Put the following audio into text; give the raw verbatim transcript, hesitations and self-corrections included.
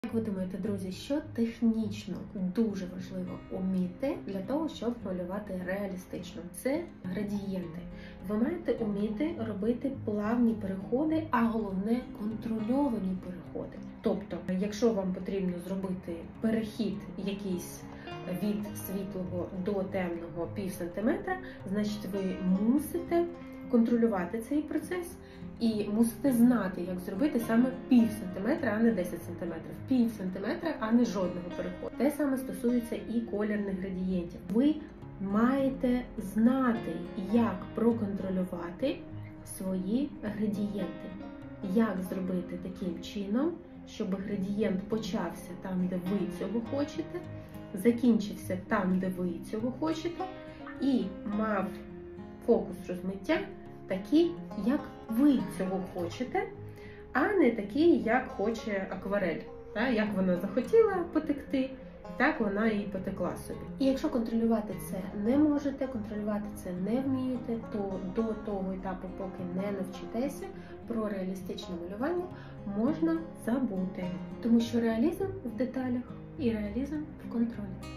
Як ви думаєте, друзі, що технічно дуже важливо вміти для того, щоб малювати реалістично? Це градієнти. Ви маєте вміти робити плавні переходи, а головне контрольовані переходи. Тобто, якщо вам потрібно зробити перехід якийсь від світлого до темного пів сантиметра, значить ви мусите контролювати цей процес і мусите знати, як зробити саме пів сантиметра, а не десять сантиметрів. Пів сантиметра, а не жодного переходу. Те саме стосується і колірних градієнтів. Ви маєте знати, як проконтролювати свої градієнти. Як зробити таким чином, щоб градієнт почався там, де ви цього хочете, закінчився там, де ви цього хочете, і мав фокус розмиття такий, як ви цього хочете, а не такий, як хоче акварель. Як вона захотіла потекти, так вона і потекла собі. І якщо контролювати це не можете, контролювати це не вмієте, то до того етапу, поки не навчитеся, про реалістичне малювання можна забути. Тому що реалізм в деталях і реалізм в контролі.